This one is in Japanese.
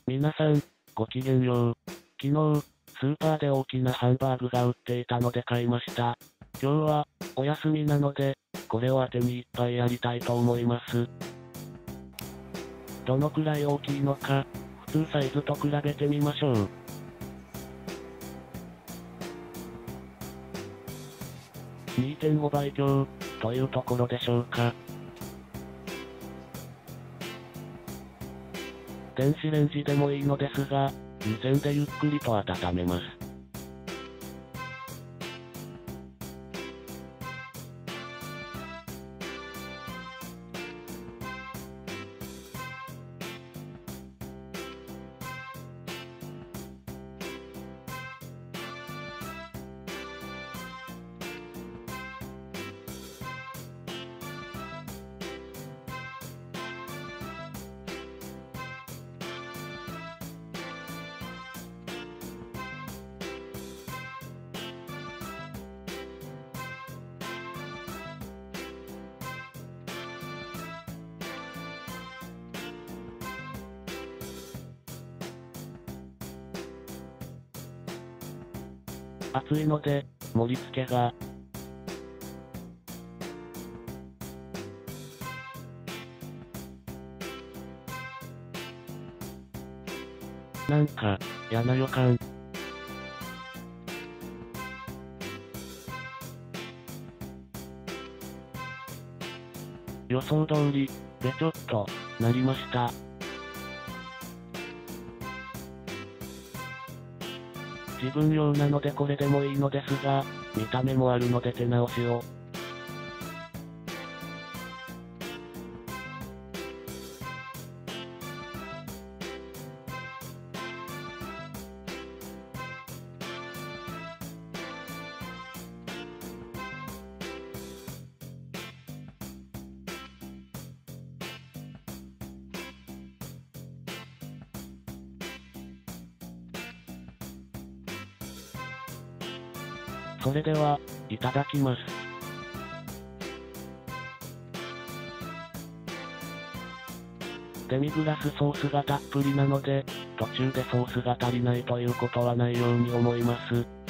皆さん、ごきげんよう。昨日、スーパーで大きなハンバーグが売っていたので買いました。今日は、お休みなので、これを当てに一杯やりたいと思います。どのくらい大きいのか、普通サイズと比べてみましょう。2.5 倍強、というところでしょうか。電子レンジでもいいのですが、湯煎でゆっくりと温めます。熱いので、盛り付けが。なんか、嫌な予感。予想通り、べちょっと、なりました。自分用なのでこれでもいいのですが、見た目もあるので手直しを。それでは、いただきます。デミグラスソースがたっぷりなので、途中でソースが足りないということはないように思います。